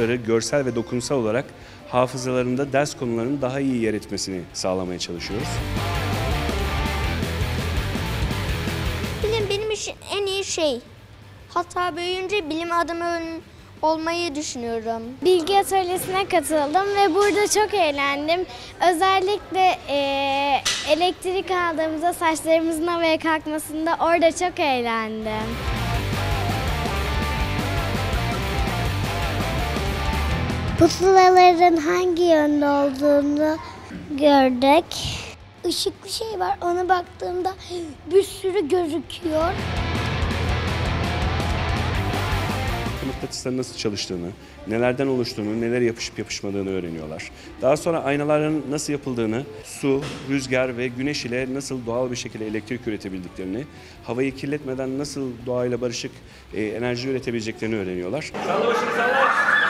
çocukları görsel ve dokunsal olarak hafızalarında ders konularının daha iyi yer etmesini sağlamaya çalışıyoruz. Bilim benim için en iyi şey. Hatta büyüyünce bilim adamı olmayı düşünüyorum. Bilgi atölyesine katıldım ve burada çok eğlendim. Özellikle elektrik aldığımızda saçlarımızın havaya kalkmasında orada çok eğlendim. Pusulaların hangi yönde olduğunu gördük. Işıklı şey var, ona baktığımda bir sürü gözüküyor. Mıknatısların nasıl çalıştığını, nelerden oluştuğunu, neler yapışıp yapışmadığını öğreniyorlar. Daha sonra aynaların nasıl yapıldığını, su, rüzgar ve güneş ile nasıl doğal bir şekilde elektrik üretebildiklerini, havayı kirletmeden nasıl doğayla barışık enerji üretebileceklerini öğreniyorlar. Salla başını salla.